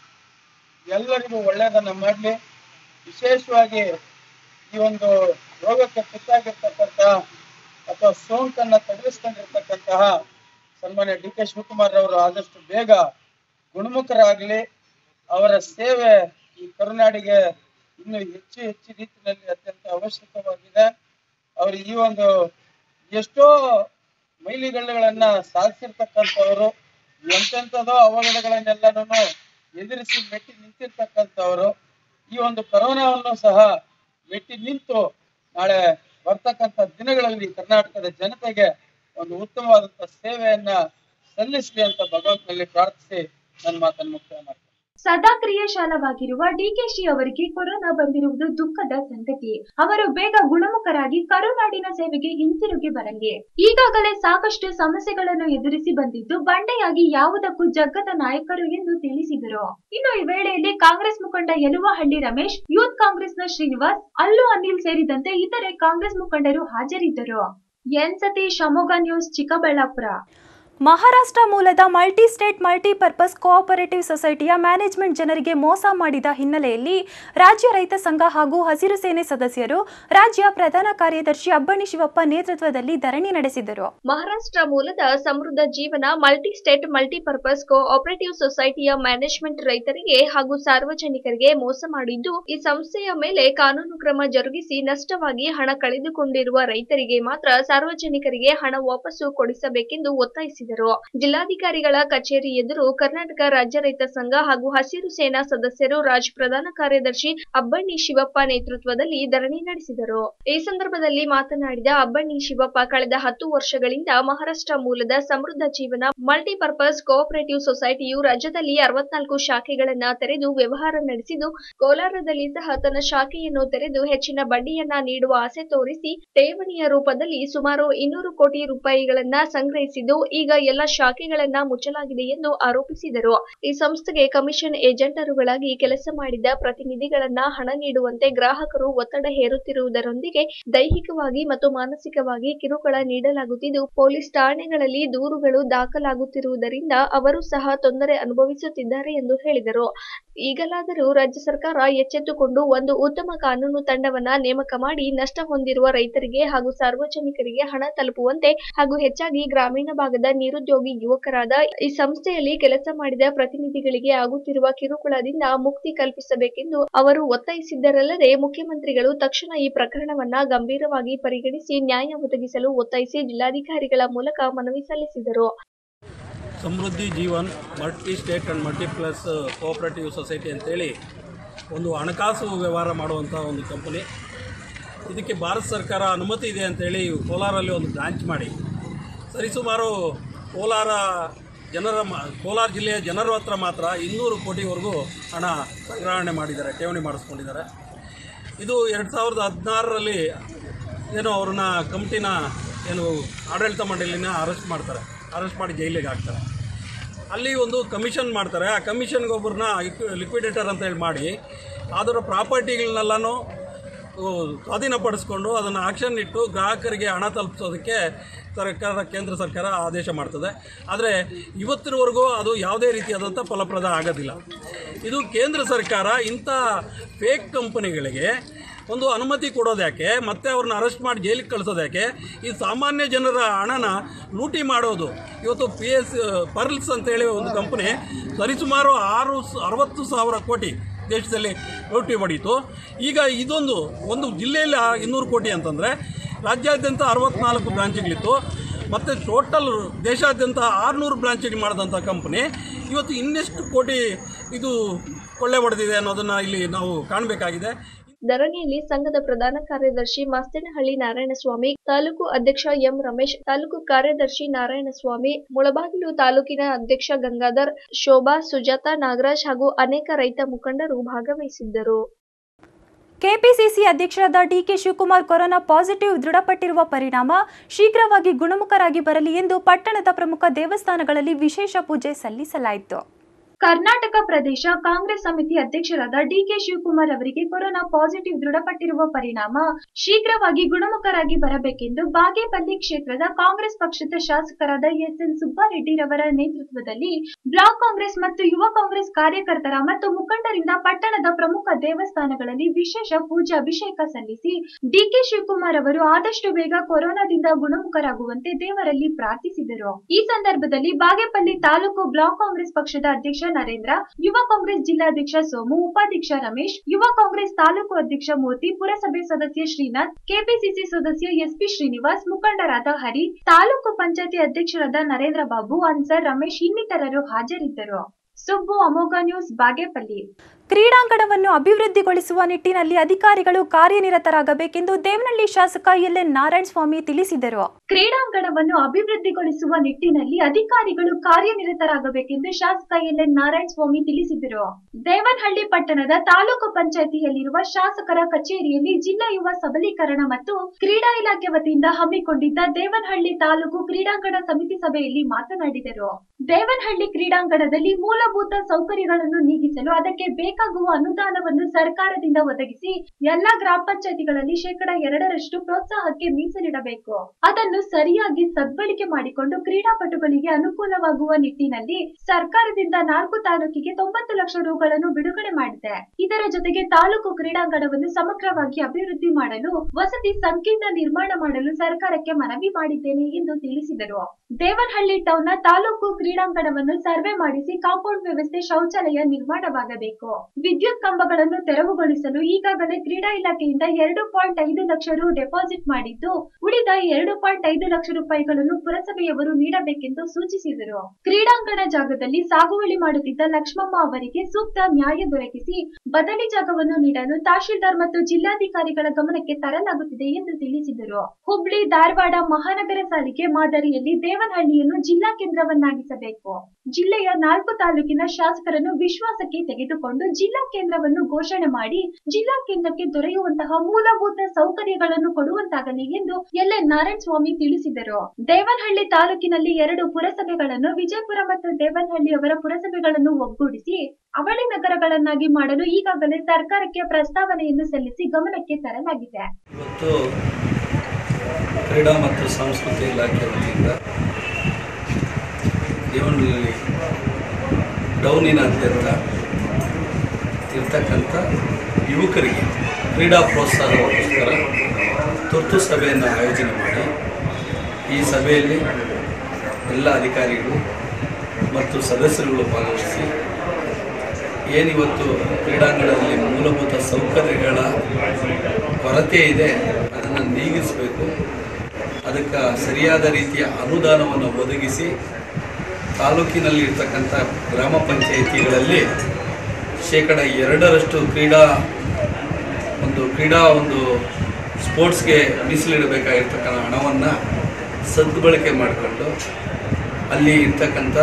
ಎಲ್ಲರಿಗೂ ಒಳ್ಳೆಯದನ್ನ ಮಾಡಲಿ. ವಿಶೇಷವಾಗಿ ಈ ಒಂದು ರೋಗಕ್ಕೆ ತುತ್ತಾಗಿರ್ತಕ್ಕಂತಹ ಅಥವಾ ಸೋಂಕನ್ನ ತಡೆಸ್ಕೊಂಡಿರ್ತಕ್ಕಂತಹ ಸನ್ಮಾನ್ಯ ಡಿ ಕೆ ಶಿವಕುಮಾರ್ ಅವರು ಆದಷ್ಟು ಬೇಗ ಗುಣಮುಖರಾಗಲಿ. ಅವರ ಸೇವೆ ಈ ಕರುನಾಡಿಗೆ ಇನ್ನು ಹೆಚ್ಚು ರೀತಿಯಲ್ಲಿ ಅತ್ಯಂತ ಅವಶ್ಯಕವಾಗಿದೆ. ಅವರು ಈ ಒಂದು ಎಷ್ಟೋ ಮೈಲಿಗಲ್ಲುಗಳನ್ನ ಸಾಧಿಸಿರ್ತಕ್ಕಂಥವರು, ಎಂತೆಂಥದೋ ಅವಘಡಗಳನ್ನೆಲ್ಲನೂ ಎದುರಿಸಿ ಮೆಟ್ಟಿ ನಿಂತಿರ್ತಕ್ಕಂಥವರು. ಈ ಒಂದು ಕರೋನಾವನ್ನು ಸಹ ಮೆಟ್ಟಿ ನಿಂತು ನಾಳೆ ಬರ್ತಕ್ಕಂಥ ದಿನಗಳಲ್ಲಿ ಕರ್ನಾಟಕದ ಜನತೆಗೆ ಒಂದು ಉತ್ತಮವಾದಂತಹ ಸೇವೆಯನ್ನ ಸಲ್ಲಿಸಲಿ ಅಂತ ಭಗವಂತನಲ್ಲಿ ಪ್ರಾರ್ಥಿಸಿ ನನ್ನ ಮಾತನ್ನು ಮುಕ್ತಾಯ ಮಾಡ್ತೇನೆ. ಸದಾ ಕ್ರಿಯಾಶಾಲವಾಗಿರುವ ಡಿಕೆಶಿ ಅವರಿಗೆ ಕೊರೋನಾ ಬಂದಿರುವುದು ದುಃಖದ ಸಂಗತಿ. ಅವರು ಬೇಗ ಗುಣಮುಖರಾಗಿ ಕರುನಾಡಿನ ಸೇವೆಗೆ ಹಿಂತಿರುಗಿ ಬರಲಿ. ಈಗಾಗಲೇ ಸಾಕಷ್ಟು ಸಮಸ್ಯೆಗಳನ್ನು ಎದುರಿಸಿ ಬಂದಿದ್ದು ಬಂಡೆಯಾಗಿ ಯಾವುದಕ್ಕೂ ಜಗ್ಗದ ನಾಯಕರು ಎಂದು ತಿಳಿಸಿದರು. ಇನ್ನು ಈ ವೇಳೆಯಲ್ಲಿ ಕಾಂಗ್ರೆಸ್ ಮುಖಂಡ ಯಲುವಹಳ್ಳಿ ರಮೇಶ್, ಯೂತ್ ಕಾಂಗ್ರೆಸ್ನ ಶ್ರೀನಿವಾಸ್, ಅಲ್ಲು ಅನಿಲ್ ಸೇರಿದಂತೆ ಇತರೆ ಕಾಂಗ್ರೆಸ್ ಮುಖಂಡರು ಹಾಜರಿದ್ದರು. N Satish, Shivamogga news, Chikkaballapura. ಮಹಾರಾಷ್ಟ್ರ ಮೂಲದ ಮಲ್ಟಿ ಸ್ಟೇಟ್ ಮಲ್ಟಿಪರ್ಪಸ್ ಕೋಆಪರೇಟಿವ್ ಸೊಸೈಟಿಯ ಮ್ಯಾನೇಜ್ಮೆಂಟ್ ಜನರಿಗೆ ಮೋಸ ಮಾಡಿದ ಹಿನ್ನೆಲೆಯಲ್ಲಿ ರಾಜ್ಯ ರೈತ ಸಂಘ ಹಾಗೂ ಹಸಿರು ಸೇನೆ ಸದಸ್ಯರು ರಾಜ್ಯ ಪ್ರಧಾನ ಕಾರ್ಯದರ್ಶಿ ಅಬ್ಬಣಿ ಶಿವಪ್ಪ ನೇತೃತ್ವದಲ್ಲಿ ಧರಣಿ ನಡೆಸಿದರು. ಮಹಾರಾಷ್ಟ್ರ ಮೂಲದ Samruddha Jeevan multi state multipurpose cooperative ಸೊಸೈಟಿಯ ಮ್ಯಾನೇಜ್ಮೆಂಟ್ ರೈತರಿಗೆ ಹಾಗೂ ಸಾರ್ವಜನಿಕರಿಗೆ ಮೋಸ ಮಾಡಿದ್ದು, ಈ ಸಂಸ್ಥೆಯ ಮೇಲೆ ಕಾನೂನು ಕ್ರಮ ಜರುಗಿಸಿ ನಷ್ಟವಾಗಿ ಹಣ ಕಳೆದುಕೊಂಡಿರುವ ರೈತರಿಗೆ ಮಾತ್ರ ಸಾರ್ವಜನಿಕರಿಗೆ ಹಣ ವಾಪಸ್ಸು ಕೊಡಿಸಬೇಕೆಂದು ಒತ್ತಾಯಿಸಿದರು. ಜಿಲ್ಲಾಧಿಕಾರಿಗಳ ಕಚೇರಿ ಎದುರು ಕರ್ನಾಟಕ ರಾಜ್ಯ ರೈತ ಸಂಘ ಹಾಗೂ ಹಸಿರು ಸೇನಾ ಸದಸ್ಯರು ರಾಜ್ಯ ಪ್ರಧಾನ ಕಾರ್ಯದರ್ಶಿ ಅಬ್ಬಣಿ ಶಿವಪ್ಪ ನೇತೃತ್ವದಲ್ಲಿ ಧರಣಿ ನಡೆಸಿದರು. ಈ ಸಂದರ್ಭದಲ್ಲಿ ಮಾತನಾಡಿದ ಅಬ್ಬಣಿ ಶಿವಪ್ಪ, ಕಳೆದ 10 ವರ್ಷಗಳಿಂದ ಮಹಾರಾಷ್ಟ್ರ ಮೂಲದ ಸಮೃದ್ಧ ಜೀವನ ಮಲ್ಟಿಪರ್ಪಸ್ ಕೋಆಪರೇಟಿವ್ ಸೊಸೈಟಿಯು ರಾಜ್ಯದಲ್ಲಿ 64 ಶಾಖೆಗಳನ್ನ ತೆರೆದು ವ್ಯವಹಾರ ನಡೆಸಿದ್ದು, ಕೋಲಾರದಲ್ಲಿ ಸಹ ತನ್ನ ಶಾಖೆಯನ್ನು ತೆರೆದು ಹೆಚ್ಚಿನ ಬಡ್ಡಿಯನ್ನ ನೀಡುವ ಆಸೆ ತೋರಿಸಿ ಠೇವಣಿಯ ರೂಪದಲ್ಲಿ ಸುಮಾರು 200 ಕೋಟಿ ರೂಪಾಯಿಗಳನ್ನ ಸಂಗ್ರಹಿಸಿದ್ದು, ಈಗ ಎಲ್ಲ ಶಾಖೆಗಳನ್ನ ಮುಚ್ಚಲಾಗಿದೆ ಎಂದು ಆರೋಪಿಸಿದರು. ಈ ಸಂಸ್ಥೆಗೆ ಕಮಿಷನ್ ಏಜೆಂಟರುಗಳಾಗಿ ಕೆಲಸ ಮಾಡಿದ ಪ್ರತಿನಿಧಿಗಳನ್ನ ಹಣ ನೀಡುವಂತೆ ಗ್ರಾಹಕರು ಒತ್ತಡ ಹೇರುತ್ತಿರುವುದರೊಂದಿಗೆ ದೈಹಿಕವಾಗಿ ಮತ್ತು ಮಾನಸಿಕವಾಗಿ ಕಿರುಕುಳ ನೀಡಲಾಗುತ್ತಿದ್ದು, ಪೊಲೀಸ್ ಠಾಣೆಗಳಲ್ಲಿ ದೂರುಗಳು ದಾಖಲಾಗುತ್ತಿರುವುದರಿಂದ ಅವರು ಸಹ ತೊಂದರೆ ಅನುಭವಿಸುತ್ತಿದ್ದಾರೆ ಎಂದು ಹೇಳಿದರು. ಈಗಲಾದರೂ ರಾಜ್ಯ ಸರ್ಕಾರ ಎಚ್ಚೆತ್ತುಕೊಂಡು ಒಂದು ಉತ್ತಮ ಕಾನೂನು ತಂಡವನ್ನ ನೇಮಕ ಮಾಡಿ ನಷ್ಟ ಹೊಂದಿರುವ ರೈತರಿಗೆ ಹಾಗೂ ಸಾರ್ವಜನಿಕರಿಗೆ ಹಣ ತಲುಪುವಂತೆ ಹಾಗೂ ಹೆಚ್ಚಾಗಿ ಗ್ರಾಮೀಣ ಭಾಗದ ನಿರುದ್ಯೋಗಿ ಯುವಕರಾದ ಈ ಸಂಸ್ಥೆಯಲ್ಲಿ ಕೆಲಸ ಮಾಡಿದ ಪ್ರತಿನಿಧಿಗಳಿಗೆ ಆಗುತ್ತಿರುವ ಕಿರುಕುಳದಿಂದ ಮುಕ್ತಿ ಕಲ್ಪಿಸಬೇಕೆಂದು ಅವರು ಒತ್ತಾಯಿಸಿದ್ದರಲ್ಲದೆ ಮುಖ್ಯಮಂತ್ರಿಗಳು ತಕ್ಷಣ ಈ ಪ್ರಕರಣವನ್ನ ಗಂಭೀರವಾಗಿ ಪರಿಗಣಿಸಿ ನ್ಯಾಯ ಒದಗಿಸಲು ಒತ್ತಾಯಿಸಿ ಜಿಲ್ಲಾಧಿಕಾರಿಗಳ ಮೂಲಕ ಮನವಿ ಸಲ್ಲಿಸಿದರು. Samruddhi Jeevan multi state and multiplus cooperative society ಅಂತೇಳಿ ಒಂದು ಹಣಕಾಸು ವ್ಯವಹಾರ ಮಾಡುವಂಥ ಒಂದು ಕಂಪನಿ. ಇದಕ್ಕೆ ಭಾರತ ಸರ್ಕಾರ ಅನುಮತಿ ಇದೆ ಅಂತೇಳಿ ಕೋಲಾರಲ್ಲಿ ಒಂದು ಬ್ರಾಂಚ್ ಮಾಡಿ ಸರಿಸುಮಾರು ಕೋಲಾರ ಜಿಲ್ಲೆಯ ಜನರ ಹತ್ರ ಮಾತ್ರ 200 ಕೋಟಿವರೆಗೂ ಹಣ ಸಂಗ್ರಹಣೆ ಮಾಡಿದ್ದಾರೆ, ಠೇವಣಿ ಮಾಡಿಸ್ಕೊಂಡಿದ್ದಾರೆ. ಇದು 2016ರಲ್ಲಿ ಏನೋ ಅವ್ರನ್ನ ಕಮಿಟಿನ ಆಡಳಿತ ಮಂಡಳಿನ ಅರೆಸ್ಟ್ ಮಾಡಿ ಜೈಲಿಗೆ ಹಾಕ್ತಾರೆ. ಅಲ್ಲಿ ಒಂದು ಕಮಿಷನ್ ಮಾಡ್ತಾರೆ. ಆ ಕಮಿಷನ್ಗೆ ಒಬ್ಬರನ್ನ ಲಿಕ್ವಿಡೇಟರ್ ಅಂತ ಹೇಳಿ ಮಾಡಿ ಅದರ ಪ್ರಾಪರ್ಟಿಗಳನ್ನೆಲ್ಲನೂ ಸ್ವಾಧೀನಪಡಿಸ್ಕೊಂಡು ಅದನ್ನು ಆಕ್ಷನ್ ಇಟ್ಟು ಗ್ರಾಹಕರಿಗೆ ಹಣ ತಲುಪಿಸೋದಕ್ಕೆ ಕೇಂದ್ರ ಸರ್ಕಾರ ಆದೇಶ ಮಾಡ್ತದೆ. ಆದರೆ ಇವತ್ತಿನವರೆಗೂ ಅದು ಯಾವುದೇ ರೀತಿಯಾದಂಥ ಫಲಪ್ರದ ಆಗೋದಿಲ್ಲ. ಇದು ಕೇಂದ್ರ ಸರ್ಕಾರ ಇಂಥ ಫೇಕ್ ಕಂಪನಿಗಳಿಗೆ ಒಂದು ಅನುಮತಿ ಕೊಡೋದ್ಯಾಕೆ, ಮತ್ತು ಅವ್ರನ್ನ ಅರೆಸ್ಟ್ ಮಾಡಿ ಜೈಲಿಗೆ ಕಳಿಸೋದ್ಯಾಕೆ? ಈ ಸಾಮಾನ್ಯ ಜನರ ಹಣನ ಲೂಟಿ ಮಾಡೋದು. ಇವತ್ತು ಪರ್ಲ್ಸ್ ಅಂತೇಳಿ ಒಂದು ಕಂಪನಿ ಸರಿಸುಮಾರು 60,000 ಕೋಟಿ ದೇಶದಲ್ಲಿ ಲೂಟಿ ಹೊಡೀತು. ಈಗ ಒಂದು ಜಿಲ್ಲೆಯಲ್ಲಿ 200 ಕೋಟಿ ಅಂತಂದರೆ ರಾಜ್ಯಾದ್ಯಂತ 64 ಬ್ರಾಂಚ್ಗಳಿತ್ತು. ಮತ್ತು ಟೋಟಲ್ ದೇಶಾದ್ಯಂತ 600 ಬ್ರಾಂಚ್ಗಳು ಮಾಡಿದಂಥ ಕಂಪ್ನಿ ಇವತ್ತು ಇನ್ನೆಷ್ಟು ಕೋಟಿ ಇದು ಕೊಳ್ಳೆ ಹೊಡೆದಿದೆ ಅನ್ನೋದನ್ನು ಇಲ್ಲಿ ನಾವು ಕಾಣಬೇಕಾಗಿದೆ. ಧರಣಿಯಲ್ಲಿ ಸಂಘದ ಪ್ರಧಾನ ಕಾರ್ಯದರ್ಶಿ ಮಸ್ತೇನಹಳ್ಳಿ ನಾರಾಯಣಸ್ವಾಮಿ, ತಾಲೂಕು ಅಧ್ಯಕ್ಷ ಎಂ ರಮೇಶ್, ತಾಲೂಕು ಕಾರ್ಯದರ್ಶಿ ನಾರಾಯಣಸ್ವಾಮಿ, ಮುಳಬಾಗಿಲು ತಾಲೂಕಿನ ಅಧ್ಯಕ್ಷ ಗಂಗಾಧರ್, ಶೋಭಾ, ಸುಜಾತ, ನಾಗರಾಜ್ ಹಾಗೂ ಅನೇಕ ರೈತ ಮುಖಂಡರು ಭಾಗವಹಿಸಿದ್ದರು. ಕೆಪಿಸಿಸಿ ಅಧ್ಯಕ್ಷರಾದ ಡಿಕೆ ಶಿವಕುಮಾರ್ ಕೊರೋನಾ ಪಾಸಿಟಿವ್ ದೃಢಪಟ್ಟಿರುವ ಪರಿಣಾಮ ಶೀಘ್ರವಾಗಿ ಗುಣಮುಖರಾಗಿ ಬರಲಿ ಎಂದು ಪಟ್ಟಣದ ಪ್ರಮುಖ ದೇವಸ್ಥಾನಗಳಲ್ಲಿ ವಿಶೇಷ ಪೂಜೆ ಸಲ್ಲಿಸಲಾಯಿತು. ಕರ್ನಾಟಕ ಪ್ರದೇಶ ಕಾಂಗ್ರೆಸ್ ಸಮಿತಿ ಅಧ್ಯಕ್ಷರಾದ ಡಿಕೆ ಶಿವಕುಮಾರ್ ಅವರಿಗೆ ಕೊರೋನಾ ಪಾಸಿಟಿವ್ ದೃಢಪಟ್ಟಿರುವ ಪರಿಣಾಮ ಶೀಘ್ರವಾಗಿ ಗುಣಮುಖರಾಗಿ ಬರಬೇಕೆಂದು ಬಾಗೇಪಲ್ಲಿ ಕ್ಷೇತ್ರದ ಕಾಂಗ್ರೆಸ್ ಪಕ್ಷದ ಶಾಸಕರಾದ ಎಸ್ಎನ್ ಸುಬ್ಬಾರೆಡ್ಡಿರವರ ನೇತೃತ್ವದಲ್ಲಿ ಬ್ಲಾಕ್ ಕಾಂಗ್ರೆಸ್ ಮತ್ತು ಯುವ ಕಾಂಗ್ರೆಸ್ ಕಾರ್ಯಕರ್ತರ ಮತ್ತು ಮುಖಂಡರಿಂದ ಪಟ್ಟಣದ ಪ್ರಮುಖ ದೇವಸ್ಥಾನಗಳಲ್ಲಿ ವಿಶೇಷ ಪೂಜಾ ಅಭಿಷೇಕ ಸಲ್ಲಿಸಿ ಡಿಕೆ ಶಿವಕುಮಾರ್ ಅವರು ಆದಷ್ಟು ಬೇಗ ಕೊರೋನಾದಿಂದ ಗುಣಮುಖರಾಗುವಂತೆ ದೇವರಲ್ಲಿ ಪ್ರಾರ್ಥಿಸಿದರು. ಈ ಸಂದರ್ಭದಲ್ಲಿ ಬಾಗೇಪಲ್ಲಿ ತಾಲೂಕು ಬ್ಲಾಕ್ ಕಾಂಗ್ರೆಸ್ ಪಕ್ಷದ ಅಧ್ಯಕ್ಷ ನರೇಂದ್ರ, ಯುವ ಕಾಂಗ್ರೆಸ್ ಜಿಲ್ಲಾಧ್ಯಕ್ಷ ಸೋಮು, ಉಪಾಧ್ಯಕ್ಷ ರಮೇಶ್, ಯುವ ಕಾಂಗ್ರೆಸ್ ತಾಲೂಕು ಅಧ್ಯಕ್ಷ ಮೂರ್ತಿ, ಪುರಸಭೆ ಸದಸ್ಯ ಶ್ರೀನಾಥ್, ಕೆಪಿಸಿಸಿ ಸದಸ್ಯ ಎಸ್ಪಿ ಶ್ರೀನಿವಾಸ್, ಮುಖಂಡರಾದ ಹರಿ, ತಾಲೂಕು ಪಂಚಾಯತಿ ಅಧ್ಯಕ್ಷರಾದ ನರೇಂದ್ರ ಬಾಬು, ಅನ್ಸರ್, ರಮೇಶ್ ಇನ್ನಿತರರು ಹಾಜರಿದ್ದರು. ಸುಬ್ಬು, ಅಮೋಘ ನ್ಯೂಸ್, ಬಾಗೇಪಲ್ಲಿ. ಕ್ರೀಡಾಂಗಣವನ್ನು ಅಭಿವೃದ್ಧಿಗೊಳಿಸುವ ನಿಟ್ಟಿನಲ್ಲಿ ಅಧಿಕಾರಿಗಳು ಕಾರ್ಯನಿರತರಾಗಬೇಕೆಂದು ದೇವನಹಳ್ಳಿ ಶಾಸಕ ಎಲ್ಎನ್ ನಾರಾಯಣಸ್ವಾಮಿ ತಿಳಿಸಿದರು. ಕ್ರೀಡಾಂಗಣವನ್ನು ಅಭಿವೃದ್ಧಿಗೊಳಿಸುವ ನಿಟ್ಟಿನಲ್ಲಿ ಅಧಿಕಾರಿಗಳು ಕಾರ್ಯನಿರತರಾಗಬೇಕೆಂದು ಶಾಸಕ ಎಲ್ಎನ್ ನಾರಾಯಣಸ್ವಾಮಿ ತಿಳಿಸಿದರು. ದೇವನಹಳ್ಳಿ ಪಟ್ಟಣದ ತಾಲೂಕು ಪಂಚಾಯಿತಿಯಲ್ಲಿರುವ ಶಾಸಕರ ಕಚೇರಿಯಲ್ಲಿ ಜಿಲ್ಲಾ ಯುವ ಸಬಲೀಕರಣ ಮತ್ತು ಕ್ರೀಡಾ ಇಲಾಖೆ ವತಿಯಿಂದ ಹಮ್ಮಿಕೊಂಡಿದ್ದ ದೇವನಹಳ್ಳಿ ತಾಲೂಕು ಕ್ರೀಡಾಂಗಣ ಸಮಿತಿ ಸಭೆಯಲ್ಲಿ ಮಾತನಾಡಿದರು. ದೇವನಹಳ್ಳಿ ಕ್ರೀಡಾಂಗಣದಲ್ಲಿ ಮೂಲಭೂತ ಸೌಕರ್ಯಗಳನ್ನು ನೀಗಿಸಲು ಅದಕ್ಕೆ ಬೇಕಾಗುವ ಅನುದಾನವನ್ನು ಸರ್ಕಾರದಿಂದ ಒದಗಿಸಿ ಎಲ್ಲಾ ಗ್ರಾಮ ಪಂಚಾಯತಿಗಳಲ್ಲಿ 2% ಪ್ರೋತ್ಸಾಹಕ್ಕೆ ಮೀಸಲಿಡಬೇಕು. ಅದನ್ನು ಸರಿಯಾಗಿ ಸದ್ಬಳಕೆ ಮಾಡಿಕೊಂಡು ಕ್ರೀಡಾಪಟುಗಳಿಗೆ ಅನುಕೂಲವಾಗುವ ನಿಟ್ಟಿನಲ್ಲಿ ಸರ್ಕಾರದಿಂದ 4 ತಾಲೂಕಿಗೆ 90 ಲಕ್ಷ ರುಗಳನ್ನು ಬಿಡುಗಡೆ ಮಾಡಿದೆ. ಇದರ ಜೊತೆಗೆ ತಾಲೂಕು ಕ್ರೀಡಾಂಗಣವನ್ನು ಸಮಗ್ರವಾಗಿ ಅಭಿವೃದ್ಧಿ ಮಾಡಲು ವಸತಿ ಸಂಕೀರ್ಣ ನಿರ್ಮಾಣ ಮಾಡಲು ಸರ್ಕಾರಕ್ಕೆ ಮನವಿ ಮಾಡಿದ್ದೇನೆ ಎಂದು ತಿಳಿಸಿದರು. ದೇವನಹಳ್ಳಿ ಟೌನ್ನ ತಾಲೂಕು ಕ್ರೀಡಾಂಗಣವನ್ನು ಸರ್ವೆ ಮಾಡಿಸಿ ಕಾಂಪೌಂಡ್ ವ್ಯವಸ್ಥೆ, ಶೌಚಾಲಯ ನಿರ್ಮಾಣವಾಗಬೇಕು. ವಿದ್ಯುತ್ ಕಂಬಗಳನ್ನು ತೆರವುಗೊಳಿಸಲು ಈಗಾಗಲೇ ಕ್ರೀಡಾ ಇಲಾಖೆಯಿಂದ 2.5 ಲಕ್ಷ ರು ಡೆಪಾಸಿಟ್ ಮಾಡಿದ್ದು, ಉಳಿದ 2.5 ಲಕ್ಷ ರೂಪಾಯಿಗಳನ್ನು ಪುರಸಭೆಯವರು ನೀಡಬೇಕೆಂದು ಸೂಚಿಸಿದರು. ಕ್ರೀಡಾಂಗಣ ಜಾಗದಲ್ಲಿ ಸಾಗುವಳಿ ಮಾಡುತ್ತಿದ್ದ ಲಕ್ಷ್ಮಮ್ಮ ಅವರಿಗೆ ಸೂಕ್ತ ನ್ಯಾಯ ದೊರಕಿಸಿ ಬದಲಿ ಜಾಗವನ್ನು ನೀಡಲು ತಹಶೀಲ್ದಾರ್ ಮತ್ತು ಜಿಲ್ಲಾಧಿಕಾರಿಗಳ ಗಮನಕ್ಕೆ ತರಲಾಗುತ್ತಿದೆ ಎಂದು ತಿಳಿಸಿದರು. ಹುಬ್ಳಿ ಧಾರವಾಡ ಮಹಾನಗರ ಪಾಲಿಕೆ ಮಾದರಿಯಲ್ಲಿ ದೇವನಹಳ್ಳಿಯನ್ನು ಜಿಲ್ಲಾ ಕೇಂದ್ರವನ್ನಾಗಿಸಬೇಕು. ಜಿಲ್ಲೆಯ 4 ತಾಲೂಕಿನ ಶಾಸಕರನ್ನು ವಿಶ್ವಾಸಕ್ಕೆ ತೆಗೆದುಕೊಂಡು ಜಿಲ್ಲಾ ಕೇಂದ್ರವನ್ನು ಘೋಷಣೆ ಮಾಡಿ ಜಿಲ್ಲಾ ಕೇಂದ್ರಕ್ಕೆ ದೊರೆಯುವಂತಹ ಮೂಲಭೂತ ಸೌಕರ್ಯಗಳನ್ನು ಕೊಡುವಂತಾಗಲಿ ಎಂದು ಎಲ್ಎನ್ ನಾರಾಯಣಸ್ವಾಮಿ ತಿಳಿಸಿದರು. ದೇವನಹಳ್ಳಿ ತಾಲೂಕಿನಲ್ಲಿ 2 ಪುರಸಭೆಗಳನ್ನು ವಿಜಯಪುರ ಮತ್ತು ದೇವನಹಳ್ಳಿ ಅವರ ಪುರಸಭೆಗಳನ್ನು ಒಗ್ಗೂಡಿಸಿ ಅವಳಿ ನಗರಗಳನ್ನಾಗಿ ಮಾಡಲು ಈಗಾಗಲೇ ಸರ್ಕಾರಕ್ಕೆ ಪ್ರಸ್ತಾವನೆಯನ್ನು ಸಲ್ಲಿಸಿ ಗಮನಕ್ಕೆ ತರಲಾಗಿದೆ. ಇವತ್ತು ಕ್ರೀಡಾ ಮತ್ತು ಸಂಸ್ಕೃತಿ ಇಲಾಖೆ ವತಿಯಿಂದ ದೇವನಹಳ್ಳಿ ಟೌನಿನಾದ್ಯಂತ ಇರ್ತಕ್ಕಂಥ ಯುವಕರಿಗೆ ಕ್ರೀಡಾ ಪ್ರೋತ್ಸಾಹಕ್ಕೋಸ್ಕರ ತುರ್ತು ಸಭೆಯನ್ನು ಆಯೋಜನೆ ಮಾಡಿ ಈ ಸಭೆಯಲ್ಲಿ ಎಲ್ಲ ಅಧಿಕಾರಿಗಳು ಮತ್ತು ಸದಸ್ಯರುಗಳು ಭಾಗವಹಿಸಿ ಏನಿವತ್ತು ಕ್ರೀಡಾಂಗಣದಲ್ಲಿ ಮೂಲಭೂತ ಸೌಕರ್ಯಗಳ ಕೊರತೆ ಇದೆ ಅದನ್ನು ನೀಗಿಸಬೇಕು, ಅದಕ್ಕೆ ಸರಿಯಾದ ರೀತಿಯ ಅನುದಾನವನ್ನು ಒದಗಿಸಿ ತಾಲೂಕಿನಲ್ಲಿ ಇರ್ತಕ್ಕಂಥ ಗ್ರಾಮ ಪಂಚಾಯಿತಿಗಳಲ್ಲಿ 2% ಕ್ರೀಡಾ ಸ್ಪೋರ್ಟ್ಸ್ಗೆ ಮೀಸಲಿಡಬೇಕಾಗಿರ್ತಕ್ಕಂಥ ಹಣವನ್ನು ಸದ್ಬಳಕೆ ಮಾಡಿಕೊಂಡು ಅಲ್ಲಿ ಇರ್ತಕ್ಕಂಥ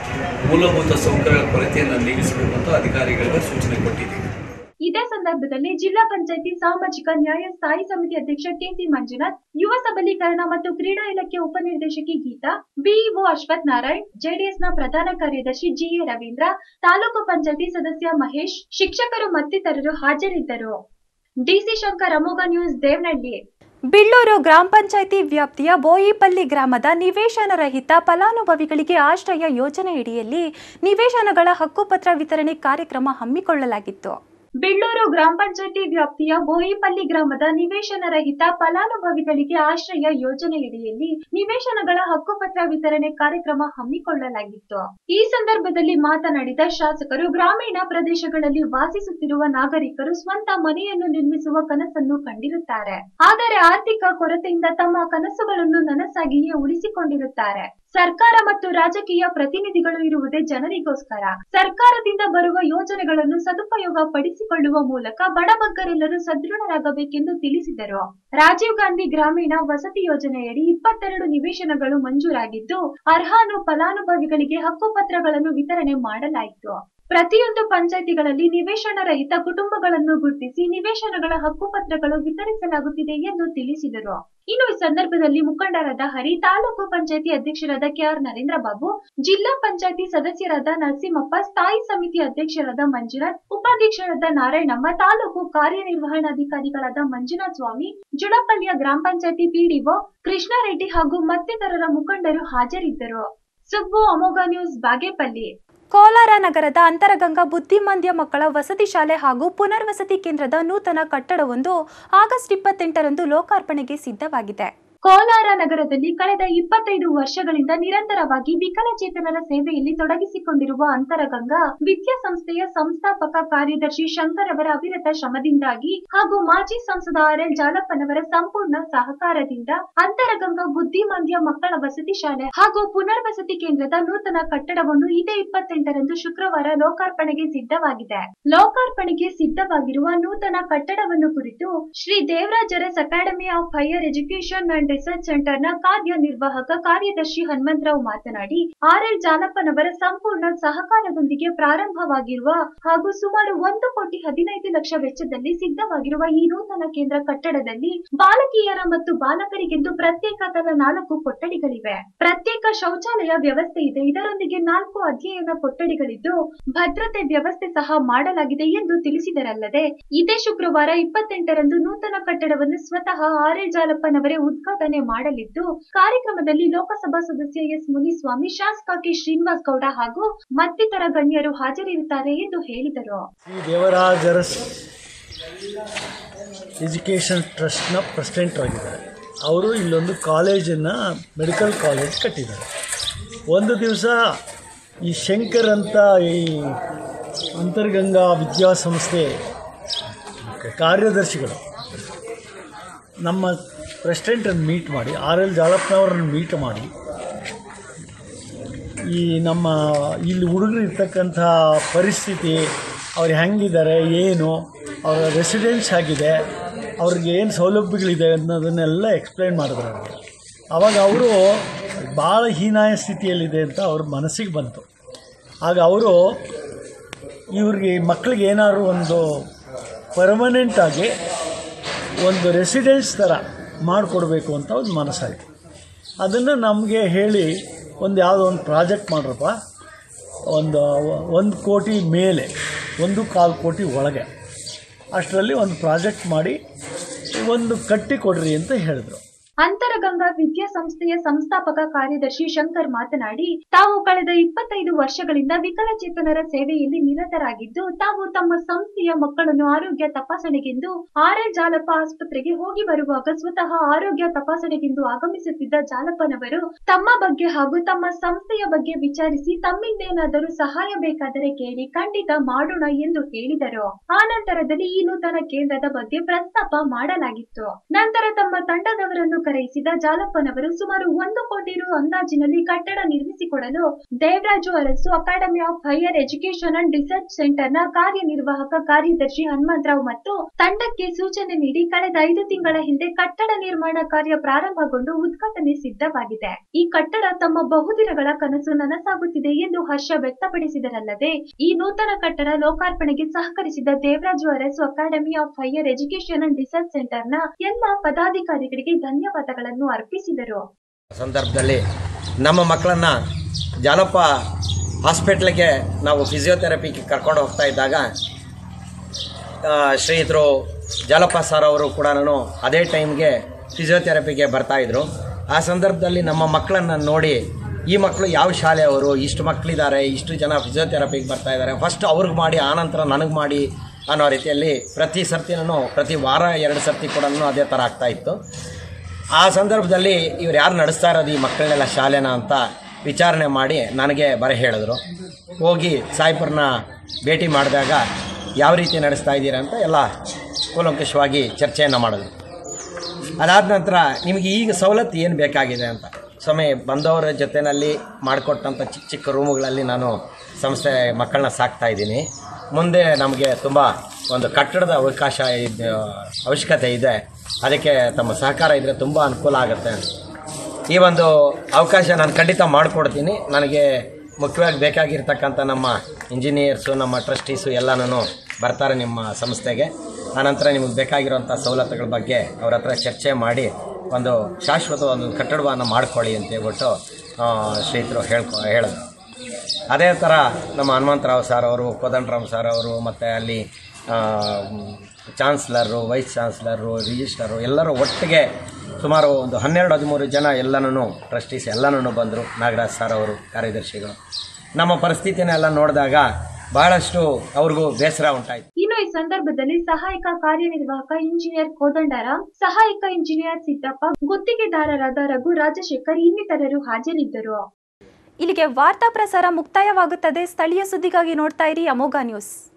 ಮೂಲಭೂತ ಸೌಕರ್ಯಗಳ ಕೊರತೆಯನ್ನು ನೀಗಿಸಬೇಕು ಅಂತ ಅಧಿಕಾರಿಗಳಿಗೆ ಸೂಚನೆ ಕೊಟ್ಟಿದ್ದೀವಿ. ಇದೇ ಸಂದರ್ಭದಲ್ಲಿ ಜಿಲ್ಲಾ ಪಂಚಾಯಿತಿ ಸಾಮಾಜಿಕ ನ್ಯಾಯ ಸ್ಥಾಯಿ ಸಮಿತಿ ಅಧ್ಯಕ್ಷ ಕೆಸಿ ಮಂಜುನಾಥ್, ಯುವ ಸಬಲೀಕರಣ ಮತ್ತು ಕ್ರೀಡಾ ಇಲಾಖೆ ಉಪನಿರ್ದೇಶಕಿ ಗೀತಾ, ಬಿಇಒ ಅಶ್ವಥ್ ನಾರಾಯಣ್, ಜೆಡಿಎಸ್ನ ಪ್ರಧಾನ ಕಾರ್ಯದರ್ಶಿ ಜಿಎ ರವೀಂದ್ರ, ತಾಲೂಕು ಪಂಚಾಯಿತಿ ಸದಸ್ಯ ಮಹೇಶ್, ಶಿಕ್ಷಕರು ಮತ್ತಿತರರು ಹಾಜರಿದ್ದರು. ಡಿಸಿ ಶಂಕರ್, ಅಮೋಘ ನ್ಯೂಸ್, ದೇವನಹಳ್ಳಿ. ಬಿಳ್ಳೂರು ಗ್ರಾಮ ಪಂಚಾಯಿತಿ ವ್ಯಾಪ್ತಿಯ ಬೋಯಿಪಲ್ಲಿ ಗ್ರಾಮದ ನಿವೇಶನ ರಹಿತ ಫಲಾನುಭವಿಗಳಿಗೆ ಆಶ್ರಯ ಯೋಜನೆಯಡಿಯಲ್ಲಿ ನಿವೇಶನಗಳ ಹಕ್ಕುಪತ್ರ ವಿತರಣೆ ಕಾರ್ಯಕ್ರಮ ಹಮ್ಮಿಕೊಳ್ಳಲಾಗಿತ್ತು. ಬಿಳ್ಳೂರು ಗ್ರಾಮ ಪಂಚಾಯಿತಿ ವ್ಯಾಪ್ತಿಯ ಬೋಯಿಪಲ್ಲಿ ಗ್ರಾಮದ ನಿವೇಶನ ರಹಿತ ಫಲಾನುಭವಿಗಳಿಗೆ ಆಶ್ರಯ ಯೋಜನೆಯಡಿಯಲ್ಲಿ ನಿವೇಶನಗಳ ಹಕ್ಕುಪತ್ರ ವಿತರಣೆ ಕಾರ್ಯಕ್ರಮ ಹಮ್ಮಿಕೊಳ್ಳಲಾಗಿತ್ತು. ಈ ಸಂದರ್ಭದಲ್ಲಿ ಮಾತನಾಡಿದ ಶಾಸಕರು, ಗ್ರಾಮೀಣ ಪ್ರದೇಶಗಳಲ್ಲಿ ವಾಸಿಸುತ್ತಿರುವ ನಾಗರಿಕರು ಸ್ವಂತ ಮನೆಯನ್ನು ನಿರ್ಮಿಸುವ ಕನಸನ್ನು ಕಂಡಿರುತ್ತಾರೆ. ಆದರೆ ಆರ್ಥಿಕ ಕೊರತೆಯಿಂದ ತಮ್ಮ ಕನಸುಗಳನ್ನು ನನಸಾಗಿಯೇ ಉಳಿಸಿಕೊಂಡಿರುತ್ತಾರೆ. ಸರ್ಕಾರ ಮತ್ತು ರಾಜಕೀಯ ಪ್ರತಿನಿಧಿಗಳು ಇರುವುದೇ ಜನರಿಗೋಸ್ಕರ. ಸರ್ಕಾರದಿಂದ ಬರುವ ಯೋಜನೆಗಳನ್ನು ಸದುಪಯೋಗ ಪಡಿಸಿಕೊಳ್ಳುವ ಮೂಲಕ ಬಡಬಗ್ಗರೆಲ್ಲರೂ ಸದೃಢರಾಗಬೇಕೆಂದು ತಿಳಿಸಿದರು. ರಾಜೀವ್ ಗಾಂಧಿ ಗ್ರಾಮೀಣ ವಸತಿ ಯೋಜನೆಯಡಿ 22 ನಿವೇಶನಗಳು ಮಂಜೂರಾಗಿದ್ದು, ಅರ್ಹ ಫಲಾನುಭವಿಗಳಿಗೆ ಹಕ್ಕುಪತ್ರಗಳನ್ನು ವಿತರಣೆ ಮಾಡಲಾಯಿತು. ಪ್ರತಿಯೊಂದು ಪಂಚಾಯಿತಿಗಳಲ್ಲಿ ನಿವೇಶನ ರಹಿತ ಕುಟುಂಬಗಳನ್ನು ಗುರುತಿಸಿ ನಿವೇಶನಗಳ ಹಕ್ಕುಪತ್ರಗಳು ವಿತರಿಸಲಾಗುತ್ತಿದೆ ಎಂದು ತಿಳಿಸಿದರು. ಇನ್ನು ಈ ಸಂದರ್ಭದಲ್ಲಿ ಮುಖಂಡರಾದ ಹರಿ, ತಾಲೂಕು ಪಂಚಾಯಿತಿ ಅಧ್ಯಕ್ಷರಾದ ಕೆಆರ್ ನರೇಂದ್ರ ಬಾಬು, ಜಿಲ್ಲಾ ಪಂಚಾಯಿತಿ ಸದಸ್ಯರಾದ ನರಸಿಂಹಪ್ಪ, ಸ್ಥಾಯಿ ಸಮಿತಿ ಅಧ್ಯಕ್ಷರಾದ ಮಂಜುನಾಥ್, ಉಪಾಧ್ಯಕ್ಷರಾದ ನಾರಾಯಣಮ್ಮ, ತಾಲೂಕು ಕಾರ್ಯನಿರ್ವಹಣಾಧಿಕಾರಿಗಳಾದ ಮಂಜುನಾಥ ಸ್ವಾಮಿ, ಜುಡಪಲ್ಲಿಯ ಗ್ರಾಮ ಪಂಚಾಯಿತಿ ಪಿಡಿಒ ಕೃಷ್ಣಾರೆಡ್ಡಿ ಹಾಗೂ ಮತ್ತಿತರರ ಮುಖಂಡರು ಹಾಜರಿದ್ದರು. ಸುಬ್ಬು, ಅಮೋಘ ನ್ಯೂಸ್, ಬಾಗೇಪಲ್ಲಿ. ಕೋಲಾರ ನಗರದ ಅಂತರಗಂಗಾ ಬುದ್ಧಿಮಾಂದ್ಯ ಮಕ್ಕಳ ವಸತಿ ಶಾಲೆ ಹಾಗೂ ಪುನರ್ವಸತಿ ಕೇಂದ್ರದ ನೂತನ ಕಟ್ಟಡವೊಂದು ಆಗಸ್ಟ್ 28ರಂದು ಲೋಕಾರ್ಪಣೆಗೆ ಸಿದ್ಧವಾಗಿದೆ. ಕೋಲಾರ ನಗರದಲ್ಲಿ ಕಳೆದ 25 ವರ್ಷಗಳಿಂದ ನಿರಂತರವಾಗಿ ವಿಕಲಚೇತನರ ಸೇವೆಯಲ್ಲಿ ತೊಡಗಿಸಿಕೊಂಡಿರುವ ಅಂತರಗಂಗಾ ವಿದ್ಯಾಸಂಸ್ಥೆಯ ಸಂಸ್ಥಾಪಕ ಕಾರ್ಯದರ್ಶಿ ಶಂಕರ್ ಅವರ ಅವಿರತ ಶ್ರಮದಿಂದಾಗಿ ಹಾಗೂ ಮಾಜಿ ಸಂಸದ ಆರ್.ಎಲ್. ಜಾಲಪ್ಪನವರ ಸಂಪೂರ್ಣ ಸಹಕಾರದಿಂದ ಅಂತರಗಂಗಾ ಬುದ್ಧಿಮಾಂದ್ಯ ಮಕ್ಕಳ ವಸತಿ ಶಾಲೆ ಹಾಗೂ ಪುನರ್ವಸತಿ ಕೇಂದ್ರದ ನೂತನ ಕಟ್ಟಡವನ್ನು ಇದೇ 28ರಂದು ಶುಕ್ರವಾರ ಲೋಕಾರ್ಪಣೆಗೆ ಸಿದ್ಧವಾಗಿದೆ. ಲೋಕಾರ್ಪಣೆಗೆ ಸಿದ್ಧವಾಗಿರುವ ನೂತನ ಕಟ್ಟಡವನ್ನು ಕುರಿತು Shri Devaraj Aras academy of higher education and research ಸೆಂಟರ್ನ ಕಾರ್ಯನಿರ್ವಾಹಕ ಕಾರ್ಯದರ್ಶಿ ಹನುಮಂತರಾವ್ ಮಾತನಾಡಿ, ಆರ್.ಎಲ್. ಜಾಲಪ್ಪನವರ ಸಂಪೂರ್ಣ ಸಹಕಾರದೊಂದಿಗೆ ಪ್ರಾರಂಭವಾಗಿರುವ ಹಾಗೂ ಸುಮಾರು 1,15,00,000 ವೆಚ್ಚದಲ್ಲಿ ಸಿದ್ಧವಾಗಿರುವ ಈ ನೂತನ ಕೇಂದ್ರ ಕಟ್ಟಡದಲ್ಲಿ ಬಾಲಕಿಯರ ಮತ್ತು ಬಾಲಕರಿಗೆಂದು ಪ್ರತ್ಯೇಕ ತಲಾ 4 ಕೊಠಡಿಗಳಿವೆ. ಪ್ರತ್ಯೇಕ ಶೌಚಾಲಯ ವ್ಯವಸ್ಥೆ ಇದೆ. ಇದರೊಂದಿಗೆ 4 ಅಧ್ಯಯನ ಕೊಠಡಿಗಳಿದ್ದು ಭದ್ರತೆ ವ್ಯವಸ್ಥೆ ಸಹ ಮಾಡಲಾಗಿದೆ ಎಂದು ತಿಳಿಸಿದರಲ್ಲದೆ, ಇದೇ ಶುಕ್ರವಾರ 28ರಂದು ನೂತನ ಕಟ್ಟಡವನ್ನು ಸ್ವತಃ ಆರ್.ಎಲ್. ಜಾಲಪ್ಪನವರೇ ಉದ್ಘಾಟನೆ ಮಾಡಲಿದ್ದು, ಕಾರ್ಯಕ್ರಮದಲ್ಲಿ ಲೋಕಸಭಾ ಸದಸ್ಯ ಎಸ್ ಮುನಿಸ್ವಾಮಿ, ಶಾಸಕ ಕೆ ಶ್ರೀನಿವಾಸ್ ಗೌಡ ಹಾಗೂ ಮತ್ತಿತರ ಗಣ್ಯರು ಹಾಜರಿರುತ್ತಾರೆ ಎಂದು ಹೇಳಿದರು. ಶ್ರೀ ದೇವರಾಜ್ ಅರಸ್ ಎಜುಕೇಷನ್ ಟ್ರಸ್ಟ್ನ ಪ್ರೆಸಿಡೆಂಟ್ ಆಗಿದ್ದಾರೆ. ಅವರು ಇಲ್ಲೊಂದು ಕಾಲೇಜನ್ನು, ಮೆಡಿಕಲ್ ಕಾಲೇಜ್ ಕಟ್ಟಿದ್ದಾರೆ. ಒಂದು ದಿವಸ ಈ ಶಂಕರ್ ಅಂತ ಈ ಅಂತರ್ಗಂಗಾ ವಿದ್ಯಾಸಂಸ್ಥೆ ಕಾರ್ಯದರ್ಶಿಗಳು ನಮ್ಮ ಪ್ರೆಸಿಡೆಂಟನ್ನು ಮೀಟ್ ಮಾಡಿ, ಆರ್.ಎಲ್. ಜಾಲಪ್ಪನವ್ರನ್ನ ಮೀಟ್ ಮಾಡಿ, ಈ ನಮ್ಮ ಇಲ್ಲಿ ಹುಡುಗರು ಇರ್ತಕ್ಕಂಥ ಪರಿಸ್ಥಿತಿ, ಅವ್ರು ಹೆಂಗಿದ್ದಾರೆ, ಏನು ಅವರ ರೆಸಿಡೆನ್ಸ್ ಆಗಿದೆ, ಅವ್ರಿಗೆ ಏನು ಸೌಲಭ್ಯಗಳಿದೆ ಅನ್ನೋದನ್ನೆಲ್ಲ ಎಕ್ಸ್ಪ್ಲೈನ್ ಮಾಡಿದ್ರು. ಆವಾಗ ಅವರು ಭಾಳ ಹೀನಾಯ ಸ್ಥಿತಿಯಲ್ಲಿದೆ ಅಂತ ಅವ್ರ ಮನಸ್ಸಿಗೆ ಬಂತು. ಆಗ ಅವರು ಇವ್ರಿಗೆ ಮಕ್ಕಳಿಗೆ ಏನಾದ್ರು ಒಂದು ಪರ್ಮನೆಂಟಾಗಿ ಒಂದು ರೆಸಿಡೆನ್ಸ್ ಥರ ಮಾಡಿಕೊಡ್ಬೇಕು ಅಂತ ಒಂದು ಮನಸ್ಸಾಯಿತು. ಅದನ್ನು ನಮಗೆ ಹೇಳಿ ಯಾವುದೋ ಒಂದು ಪ್ರಾಜೆಕ್ಟ್ ಮಾಡ್ರಪ್ಪ, 1 ಕೋಟಿ ಮೇಲೆ 1.25 ಕೋಟಿ ಒಳಗೆ ಅಷ್ಟರಲ್ಲಿ ಒಂದು ಪ್ರಾಜೆಕ್ಟ್ ಮಾಡಿ ಒಂದು ಕಟ್ಟಿ ಕೊಡ್ರಿ ಅಂತ ಹೇಳಿದ್ರು. ಅಂತರಗಂಗಾ ವಿದ್ಯಾಸಂಸ್ಥೆಯ ಸಂಸ್ಥಾಪಕ ಕಾರ್ಯದರ್ಶಿ ಶಂಕರ್ ಮಾತನಾಡಿ, ತಾವು ಕಳೆದ 25 ವರ್ಷಗಳಿಂದ ವಿಕಲಚೇತನರ ಸೇವೆಯಲ್ಲಿ ನಿರತರಾಗಿದ್ದು, ತಾವು ತಮ್ಮ ಸಂಸ್ಥೆಯ ಮಕ್ಕಳನ್ನು ಆರೋಗ್ಯ ತಪಾಸಣೆಗೆಂದು ಆರ್ಐ ಜಾಲಪ್ಪ ಆಸ್ಪತ್ರೆಗೆ ಹೋಗಿ ಬರುವಾಗ ಸ್ವತಃ ಆರೋಗ್ಯ ತಪಾಸಣೆಗೆಂದು ಆಗಮಿಸುತ್ತಿದ್ದ ಜಾಲಪ್ಪನವರು ತಮ್ಮ ಬಗ್ಗೆ ಹಾಗೂ ತಮ್ಮ ಸಂಸ್ಥೆಯ ಬಗ್ಗೆ ವಿಚಾರಿಸಿ ತಮ್ಮಿಂದೇನಾದರೂ ಸಹಾಯ ಬೇಕಾದರೆ ಕೇಳಿ ಖಂಡಿತ ಮಾಡೋಣ ಎಂದು ಹೇಳಿದರು. ಆ ನಂತರದಲ್ಲಿ ಈ ನೂತನ ಕೇಂದ್ರದ ಬಗ್ಗೆ ಪ್ರಸ್ತಾಪ ಮಾಡಲಾಗಿತ್ತು. ನಂತರ ತಮ್ಮ ತಂಡದವರನ್ನು ಕರೆಯಿಸಿದ ಜಾಲಪ್ಪನವರು ಸುಮಾರು 1 ಕೋಟಿ ರು ಅಂದಾಜಿನಲ್ಲಿ ಕಟ್ಟಡ ನಿರ್ಮಿಸಿಕೊಡಲು Devaraju Arasu academy of higher education and research centre ನ ಕಾರ್ಯನಿರ್ವಾಹಕ ಕಾರ್ಯದರ್ಶಿ ಹನುಮಂತರಾವ್ ಮತ್ತು ತಂಡಕ್ಕೆ ಸೂಚನೆ ನೀಡಿ ಕಳೆದ 5 ತಿಂಗಳ ಹಿಂದೆ ಕಟ್ಟಡ ನಿರ್ಮಾಣ ಕಾರ್ಯ ಪ್ರಾರಂಭಗೊಂಡು ಉದ್ಘಾಟನೆ ಸಿದ್ಧವಾಗಿದೆ. ಈ ಕಟ್ಟಡ ತಮ್ಮ ಬಹುದಿನಗಳ ಕನಸು ನನಸಾಗುತ್ತಿದೆ ಎಂದು ಹರ್ಷ ವ್ಯಕ್ತಪಡಿಸಿದರಲ್ಲದೆ, ಈ ನೂತನ ಕಟ್ಟಡ ಲೋಕಾರ್ಪಣೆಗೆ ಸಹಕರಿಸಿದ Devaraju Arasu academy of higher education and research centre ನ ಎಲ್ಲಾ ಪದಾಧಿಕಾರಿಗಳಿಗೆ ಧನ್ಯವಾದಗಳನ್ನು ಅರ್ಪಿಸಿದರು. ಸಂದರ್ಭದಲ್ಲಿ ನಮ್ಮ ಮಕ್ಕಳನ್ನ ಜಾಲಪ್ಪ ಹಾಸ್ಪಿಟ್ಲಿಗೆ ನಾವು ಫಿಸಿಯೋಥೆರಪಿಗೆ ಕರ್ಕೊಂಡು ಹೋಗ್ತಾ ಇದ್ದಾಗ ಶ್ರೀಯುತರು ಜಾಲಪ್ಪ ಸರ್ ಅವರು ಕೂಡ ಅದೇ ಟೈಮ್ಗೆ ಫಿಸಿಯೋಥೆರಪಿಗೆ ಬರ್ತಾಯಿದ್ರು. ಆ ಸಂದರ್ಭದಲ್ಲಿ ನಮ್ಮ ಮಕ್ಕಳನ್ನು ನೋಡಿ, ಈ ಮಕ್ಕಳು ಯಾವ ಶಾಲೆಯವರು, ಇಷ್ಟು ಮಕ್ಕಳಿದ್ದಾರೆ, ಇಷ್ಟು ಜನ ಫಿಸಿಯೋಥೆರಪಿಗೆ ಬರ್ತಾ ಇದ್ದಾರೆ, ಫಸ್ಟ್ ಅವ್ರಿಗೆ ಮಾಡಿ ಆನಂತರ ನನಗೆ ಮಾಡಿ ಅನ್ನೋ ರೀತಿಯಲ್ಲಿ ಪ್ರತಿ ಸರ್ತಿನೂ ಪ್ರತಿ ವಾರ 2 ಸರ್ತಿ ಕೂಡ ಅದೇ ಥರ ಆಗ್ತಾಯಿತ್ತು. ಆ ಸಂದರ್ಭದಲ್ಲಿ ಇವ್ರು ಯಾರು ನಡೆಸ್ತಾ ಇರೋದು ಈ ಮಕ್ಕಳನ್ನೆಲ್ಲ ಶಾಲೆನ ಅಂತ ವಿಚಾರಣೆ ಮಾಡಿ ನನಗೆ ಹೇಳಿದ್ರು. ಹೋಗಿ ಸಾಯಿಪುರನ ಭೇಟಿ ಮಾಡಿದಾಗ ಯಾವ ರೀತಿ ನಡೆಸ್ತಾ ಇದ್ದೀರಾ ಅಂತ ಎಲ್ಲ ಕೂಲಂಕಷವಾಗಿ ಚರ್ಚೆಯನ್ನು ಮಾಡಿದ್ರು. ಅದಾದ ನಂತರ ನಿಮಗೆ ಈಗ ಸವಲತ್ತು ಏನು ಬೇಕಾಗಿದೆ ಅಂತ ಸ್ವಾಮಿ ಬಂದವರ ಜೊತೆಯಲ್ಲಿ ಮಾಡಿಕೊಟ್ಟಂಥ ಚಿಕ್ಕ ಚಿಕ್ಕ ರೂಮುಗಳಲ್ಲಿ ನಾನು ಸಂಸ್ಥೆ ಮಕ್ಕಳನ್ನ ಸಾಕ್ತಾ ಇದ್ದೀನಿ. ಮುಂದೆ ನಮಗೆ ತುಂಬ ಒಂದು ಕಟ್ಟಡದ ಅವಶ್ಯಕತೆ ಇದೆ, ಅದಕ್ಕೆ ತಮ್ಮ ಸಹಕಾರ ಇದ್ದರೆ ತುಂಬ ಅನುಕೂಲ ಆಗುತ್ತೆ. ಈ ಒಂದು ಅವಕಾಶ ನಾನು ಖಂಡಿತ ಮಾಡಿಕೊಡ್ತೀನಿ. ನನಗೆ ಮುಖ್ಯವಾಗಿ ಬೇಕಾಗಿರ್ತಕ್ಕಂಥ ನಮ್ಮ ಇಂಜಿನಿಯರ್ಸು, ನಮ್ಮ ಟ್ರಸ್ಟೀಸು ಎಲ್ಲನೂ ಬರ್ತಾರೆ ನಿಮ್ಮ ಸಂಸ್ಥೆಗೆ. ಆನಂತರ ನಿಮಗೆ ಬೇಕಾಗಿರೋಂಥ ಸವಲತ್ತುಗಳ ಬಗ್ಗೆ ಅವ್ರ ಹತ್ರ ಚರ್ಚೆ ಮಾಡಿ ಒಂದು ಶಾಶ್ವತ ಒಂದು ಕಟ್ಟಡವನ್ನು ಮಾಡ್ಕೊಳ್ಳಿ ಅಂತ ಹೇಳ್ಬಿಟ್ಟು ಶ್ರೀತರು ಹೇಳಿದ್ರು. ಅದೇ ಥರ ನಮ್ಮ ಹನುಮಂತರಾವ್ ಸರ್ ಅವರು, ಕೋದಂಡರಾಮ್ ಸರ್ ಅವರು, ಮತ್ತು ಅಲ್ಲಿ ಚಾನ್ಸ್ಲರು, ವೈಸ್ ಚಾನ್ಸ್ಲರು, ರಿಜಿಸ್ಟ್ರರು ಎಲ್ಲರೂ ಒಟ್ಟಿಗೆ ಸುಮಾರು ಒಂದು 12-13 ಜನ ಎಲ್ಲನೂ ಟ್ರಸ್ಟೀಸ್ ಎಲ್ಲನೂ ಬಂದರು. ನಾಗರಾಜ್ ಸರ್ ಅವರು ಕಾರ್ಯದರ್ಶಿಗಳು. ನಮ್ಮ ಪರಿಸ್ಥಿತಿನೆಲ್ಲ ನೋಡಿದಾಗ ಬಹಳಷ್ಟು ಅವ್ರಿಗೂ ಬೇಸರ ಉಂಟಾಯಿತು. ಇನ್ನು ಈ ಸಂದರ್ಭದಲ್ಲಿ ಸಹಾಯಕ ಕಾರ್ಯನಿರ್ವಾಹಕ ಇಂಜಿನಿಯರ್ ಕೋದಂಡರಾಮ್, ಸಹಾಯಕ ಇಂಜಿನಿಯರ್ ಸಿದ್ದಪ್ಪ, ಗುತ್ತಿಗೆದಾರರಾದ ರಘು, ರಾಜಶೇಖರ್ ಇನ್ನಿತರರು ಹಾಜರಿದ್ದರು. ಇಲ್ಲಿಗೆ ವಾರ್ತಾ ಪ್ರಸಾರ ಮುಕ್ತಾಯವಾಗುತ್ತದೆ. ಸ್ಥಳೀಯ ಸುದ್ದಿಗಾಗಿ ನೋಡ್ತಾ ಇರಿ ಅಮೋಘ ನ್ಯೂಸ್.